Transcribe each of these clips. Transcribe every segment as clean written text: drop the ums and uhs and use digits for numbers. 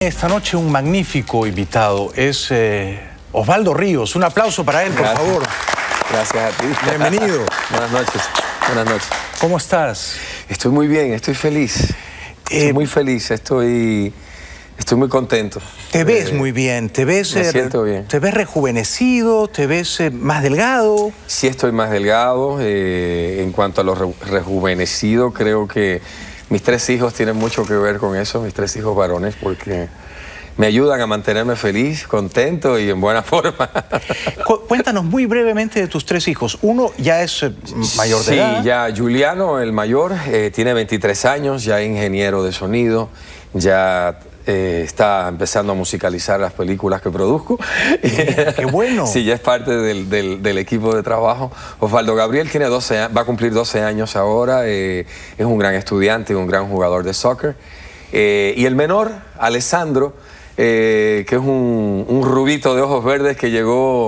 Esta noche un magnífico invitado es Osvaldo Ríos. Un aplauso para él, por favor. Gracias a ti. Bienvenido. Buenas noches. Buenas noches. ¿Cómo estás? Estoy muy bien, estoy feliz. Estoy muy feliz, estoy muy contento. Te ves muy bien, me siento bien. Te ves rejuvenecido, te ves más delgado. Sí, estoy más delgado. En cuanto a lo rejuvenecido, creo que mis 3 hijos tienen mucho que ver con eso, mis 3 hijos varones, porque me ayudan a mantenerme feliz, contento y en buena forma. Cuéntanos muy brevemente de tus 3 hijos. Uno ya es mayor de edad. Sí, ya Juliano, el mayor, tiene 23 años, ya es ingeniero de sonido, ya está empezando a musicalizar las películas que produzco. ¡Qué bueno! Sí, ya es parte del equipo de trabajo. Osvaldo Gabriel tiene 12 años, va a cumplir 12 años ahora, es un gran estudiante, un gran jugador de soccer. Y el menor, Alessandro, que es un rubito de ojos verdes que llegó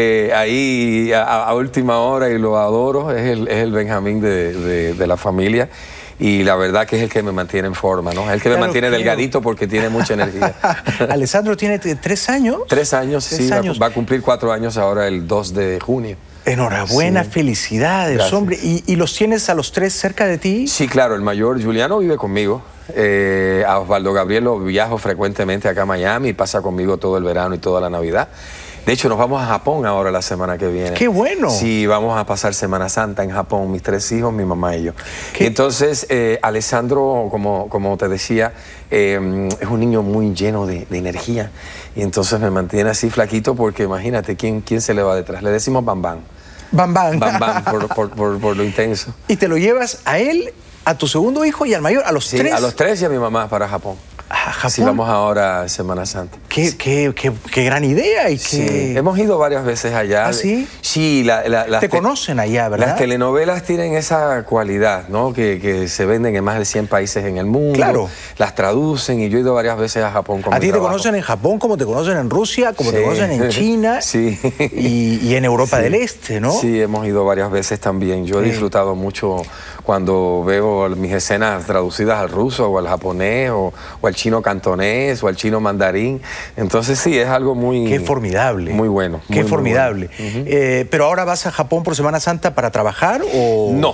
ahí a última hora y lo adoro, es el Benjamín de la familia. Y la verdad que es el que me mantiene en forma, ¿no? Es el que me mantiene delgadito porque tiene mucha energía. ¿Alessandro tiene 3 años? 3 años, sí. Va a cumplir 4 años ahora el 2 de junio. Enhorabuena, sí. Felicidades, gracias. Hombre. ¿Y los tienes a los 3 cerca de ti? Sí, claro. El mayor, Juliano, vive conmigo. A Osvaldo Gabriel lo viajo frecuentemente acá a Miami, pasa conmigo todo el verano y toda la Navidad. De hecho, nos vamos a Japón ahora la semana que viene. ¡Qué bueno! Sí, vamos a pasar Semana Santa en Japón, mis 3 hijos, mi mamá y yo. Y entonces, Alessandro, como te decía, es un niño muy lleno de energía. Y entonces me mantiene así flaquito porque imagínate, ¿quién se le va detrás? Le decimos Bam Bam. Bam Bam. Bam Bam, por lo intenso. ¿Y te lo llevas a él, a tu segundo hijo y al mayor, a los 3? Sí, a los 3 y a mi mamá para Japón. ¿A Japón? Sí, vamos ahora a Semana Santa. Qué gran idea. Sí, hemos ido varias veces allá. ¿Ah, sí? Sí. Te conocen allá, ¿verdad? Las telenovelas tienen esa cualidad, ¿no? Que se venden en más de 100 países en el mundo. Claro. Las traducen y yo he ido varias veces a Japón con mi trabajo. trabajo. Te conocen en Japón como te conocen en Rusia, como te conocen en China. Sí. Y en Europa del Este, ¿no? Sí, hemos ido varias veces también. Yo he disfrutado mucho cuando veo mis escenas traducidas al ruso o al japonés o al chino cantonés o al chino mandarín. Entonces sí, es algo muy... Qué formidable. Muy bueno. Qué formidable. Muy bueno. ¿Pero ahora vas a Japón por Semana Santa para trabajar o...? No.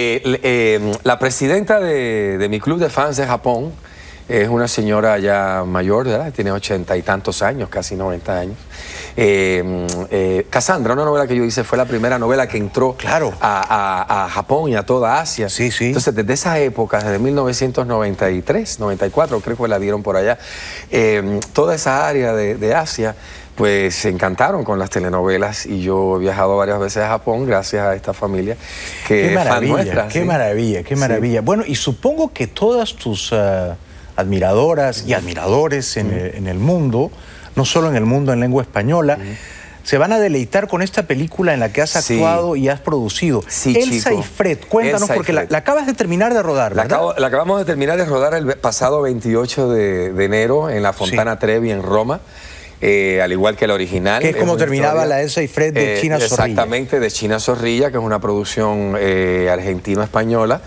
La presidenta de mi club de fans de Japón es una señora ya mayor, ¿verdad? Tiene 80 y tantos años, casi 90 años. Cassandra, una novela que yo hice, fue la primera novela que entró a Japón y a toda Asia. Sí, sí. Entonces, desde esa época, desde 1993, 94, creo que la dieron por allá, toda esa área de Asia, pues se encantaron con las telenovelas y yo he viajado varias veces a Japón gracias a esta familia que es fan nuestra. Qué maravilla, qué maravilla. Sí. Bueno, y supongo que todas tus admiradoras y admiradores en el mundo, no solo en el mundo en lengua española, se van a deleitar con esta película en la que has actuado y has producido. Sí, Elsa y Fred, cuéntanos, porque la acabas de terminar de rodar, ¿verdad? La acabamos de terminar de rodar el pasado 28 de enero en la Fontana Trevi en Roma. Al igual que la original. Que es como terminaba la Elsa y Fred de China Zorrilla. Exactamente, de China Zorrilla, que es una producción argentino-española.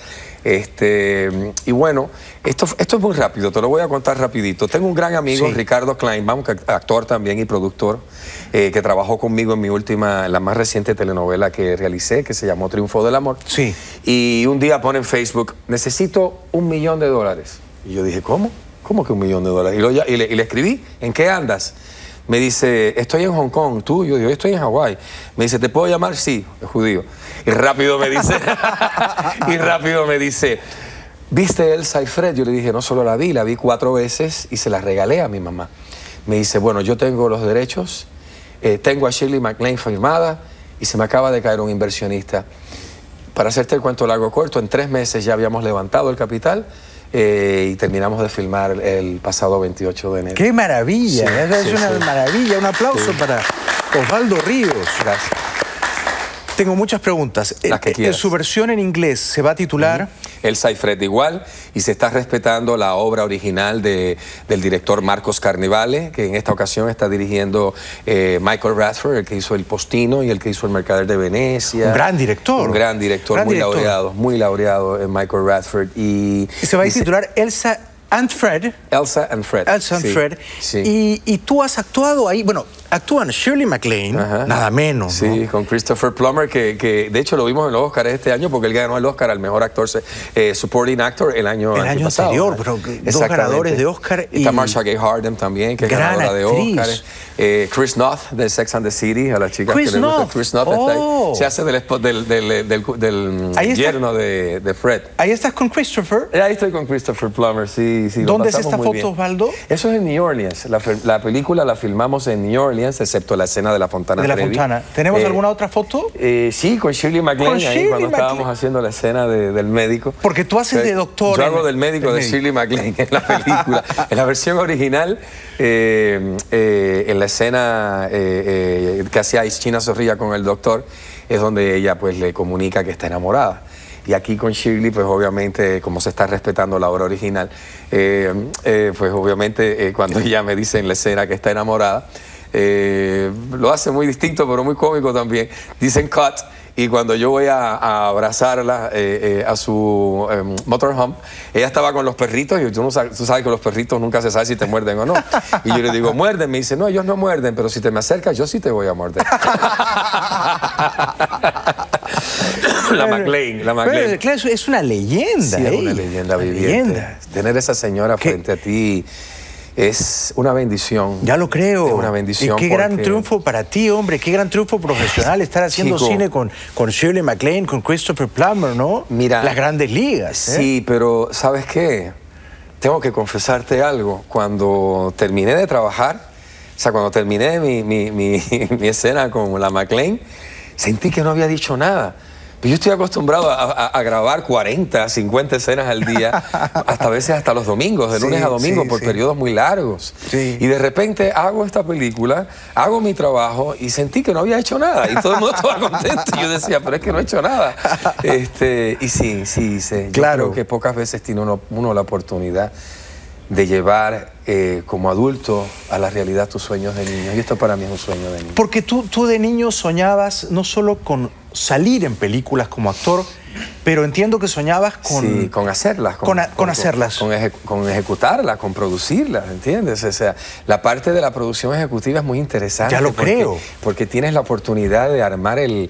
Y bueno, esto es muy rápido, te lo voy a contar rapidito. Tengo un gran amigo, Ricardo Kleinbaum, actor también y productor, que trabajó conmigo en la más reciente telenovela que realicé, que se llamó Triunfo del Amor. Sí. Y un día pone en Facebook, necesito $1 millón. Y yo dije, ¿cómo? ¿Cómo que $1 millón? Y le escribí, ¿en qué andas? Me dice, estoy en Hong Kong, tú. Yo digo, estoy en Hawái. Me dice, ¿te puedo llamar? Sí, es judío. Y rápido me dice, ¿viste Elsa y Fred? Yo le dije, no solo la vi 4 veces y se la regalé a mi mamá. Me dice, bueno, yo tengo los derechos, tengo a Shirley MacLaine firmada y se me acaba de caer un inversionista. Para hacerte el cuento largo corto, en 3 meses ya habíamos levantado el capital y terminamos de filmar el pasado 28 de enero. ¡Qué maravilla! Sí, es una maravilla. Un aplauso para Osvaldo Ríos. Gracias. Tengo muchas preguntas. Las que quieras. Su versión en inglés se va a titular... Elsa y Fred igual, y se está respetando la obra original del director Marcos Carnevale, que en esta ocasión está dirigiendo Michael Radford, el que hizo El Postino y el que hizo El Mercader de Venecia. Un gran director. Un gran director, muy laureado Michael Radford. Y se va a titular Elsa and Fred. Elsa and Fred. Elsa and sí, Fred. Sí. Y tú has actuado ahí, bueno, actúan Shirley MacLaine, nada menos, sí, ¿no? con Christopher Plummer, que de hecho lo vimos en los Oscars este año porque él ganó el Oscar al mejor actor, supporting actor el año anterior, pero dos ganadores de Oscar. Y está Marsha Gay Harden también, que es ganadora de Oscar. Chris Noth de Sex and the City, a las chicas que les gusta. Chris Noth está ahí. Se hace del yerno de Fred. Ahí estás con Christopher. Ahí estoy con Christopher Plummer, sí. ¿Dónde es esta foto, Osvaldo? Eso es en New Orleans. La película la filmamos en New Orleans, excepto la escena de la Fontana Trevi. Fontana. ¿Tenemos alguna otra foto? Sí, con Shirley MacLaine, ahí cuando estábamos haciendo la escena del médico. Porque tú haces de doctor. Yo hago del médico de Shirley MacLaine en la película. En la versión original, en la escena que hacía China Zorrilla con el doctor, es donde ella pues le comunica que está enamorada. Y aquí con Shirley, pues obviamente, como se está respetando la obra original, pues obviamente cuando ella me dice en la escena que está enamorada, lo hace muy distinto, pero muy cómico también. Dicen cut, y cuando yo voy a abrazarla a su motorhome, ella estaba con los perritos, y tú sabes que los perritos nunca se sabe si te muerden o no. Y yo le digo, muerden. Me dice, no, ellos no muerden, pero si te me acercas, yo sí te voy a morder. La MacLaine. Pero, claro, es una leyenda. Sí, es una leyenda viviente. Tener esa señora frente a ti es una bendición. Ya lo creo. Es una bendición. Y qué gran triunfo para ti, hombre. Qué gran triunfo profesional estar haciendo cine con Shirley MacLaine, con Christopher Plummer, ¿no? Mira, las grandes ligas. Sí, pero ¿sabes qué? Tengo que confesarte algo. Cuando terminé de trabajar, o sea, cuando terminé mi escena con la MacLaine, sentí que no había dicho nada. Yo estoy acostumbrado a grabar 40, 50 escenas al día, hasta a veces hasta los domingos, de lunes a domingo, por periodos muy largos. Sí. Y de repente hago esta película, hago mi trabajo y sentí que no había hecho nada. Y todo el mundo estaba contento. Y yo decía, pero es que no he hecho nada. Y sí. Yo creo que pocas veces tiene uno la oportunidad de llevar como adulto a la realidad tus sueños de niño. Y esto para mí es un sueño de niño. Porque tú de niño soñabas no solo con salir en películas como actor, pero entiendo que soñabas con... Sí, con hacerlas. Con hacerlas. Con ejecutarlas, con producirlas, ¿entiendes? O sea, la parte de la producción ejecutiva es muy interesante. Ya lo creo. Porque tienes la oportunidad de armar el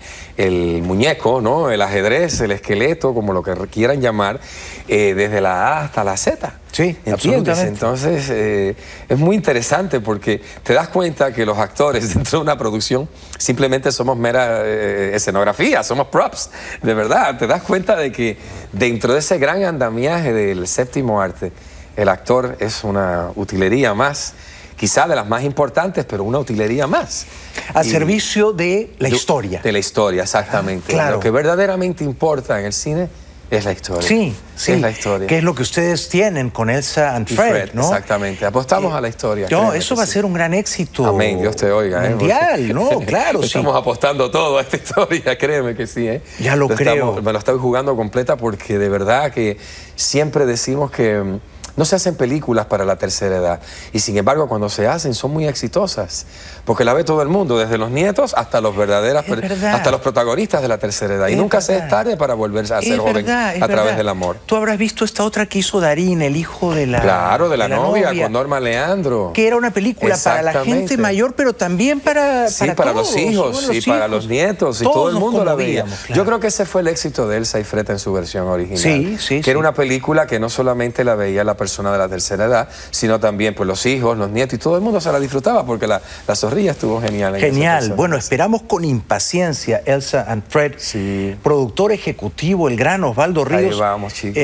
muñeco, ¿no? El ajedrez, el esqueleto, como lo que quieran llamar, desde la A hasta la Z. Sí, ¿entiendes? absolutamente. Entonces, es muy interesante porque te das cuenta que los actores dentro de una producción simplemente somos mera escenografía, somos props, de verdad. Te das cuenta de que dentro de ese gran andamiaje del séptimo arte, el actor es una utilería más, quizá de las más importantes, pero una utilería más. Al servicio de la historia. De la historia, exactamente. Claro. Lo que verdaderamente importa en el cine es la historia. Sí. Es la historia. Que es lo que ustedes tienen con Elsa and Fred, ¿no? Exactamente. Apostamos a la historia. No, eso va a ser un gran éxito. Amén, Dios te oiga. Mundial, ¿no? Claro, Estamos apostando todo a esta historia, créeme que sí. Ya lo creo. Me lo estoy jugando completa porque de verdad que siempre decimos que no se hacen películas para la tercera edad. Y sin embargo, cuando se hacen, son muy exitosas. Porque la ve todo el mundo, desde los nietos hasta los hasta los protagonistas de la tercera edad. Y nunca se es tarde para volver a ser joven a través del amor. Tú habrás visto esta otra que hizo Darín, el hijo de la... Claro, de la novia, con Norma Leandro. Que era una película para la gente mayor, pero también para para los hijos, y para los nietos, y todo el mundo la veía. Claro. Yo creo que ese fue el éxito de Elsa y Fred en su versión original. Que era una película que no solamente la veía la persona de la tercera edad, sino también pues, los hijos, los nietos, y todo el mundo se la disfrutaba porque la Zorrilla estuvo genial. Genial. Bueno, esperamos con impaciencia Elsa and Fred. Sí. Productor ejecutivo, el gran Osvaldo Ríos. Ahí vamos, chicos.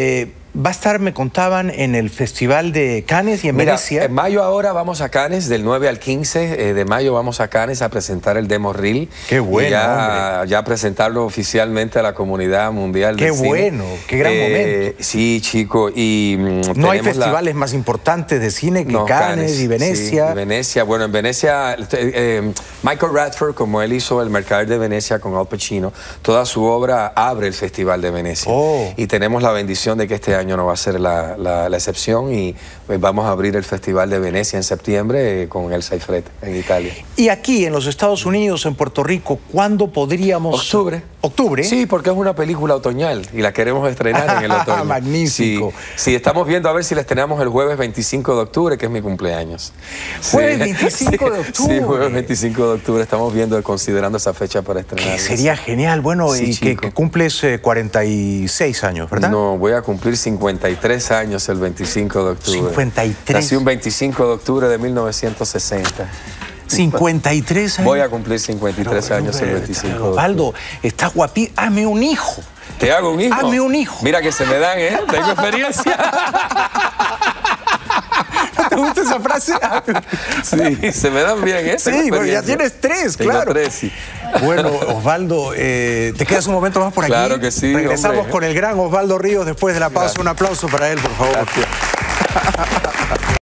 Va a estar, me contaban, en el Festival de Cannes y en Venecia. En mayo ahora vamos a Cannes, del 9 al 15 de mayo vamos a Cannes a presentar el demo reel. Qué bueno, ya presentarlo oficialmente a la comunidad mundial del cine. Qué bueno, qué gran momento. Sí, chico. Y no hay festivales más importantes de cine que Cannes y Venecia. Sí, Venecia. Bueno, en Venecia, Michael Radford, como él hizo El Mercader de Venecia con Al Pacino, toda su obra abre el Festival de Venecia. Y tenemos la bendición de que este año año no va a ser la excepción y vamos a abrir el Festival de Venecia en septiembre con El Saifrete en Italia. Y aquí en los Estados Unidos, en Puerto Rico, ¿cuándo podríamos...? Octubre. ¿Octubre? Sí, porque es una película otoñal y la queremos estrenar en el otoño. Magnífico. Sí, estamos viendo a ver si la estrenamos el jueves 25 de octubre, que es mi cumpleaños. ¿Jueves 25 de octubre? Sí, jueves 25 de octubre. Estamos viendo, considerando esa fecha para estrenar. Sería genial. Bueno, sí, y que cumples 46 años, ¿verdad? No, voy a cumplir 53 años el 25 de octubre. 53. Nací un 25 de octubre de 1960. 53 años. Voy a cumplir 53 años el 25. Osvaldo, estás guapísimo. Hazme un hijo. ¿Te hago un hijo? Hazme un hijo. Mira que se me dan, ¿eh? Tengo experiencia. ¿Te gusta esa frase? Sí, se me dan bien, ¿eh? Sí, bueno, ya tienes 3, claro. Tengo 3, sí. Bueno, Osvaldo, ¿te quedas un momento más por aquí? Claro que sí, Regresamos hombre. con el gran Osvaldo Ríos después de la pausa. Gracias. Un aplauso para él, por favor. Gracias.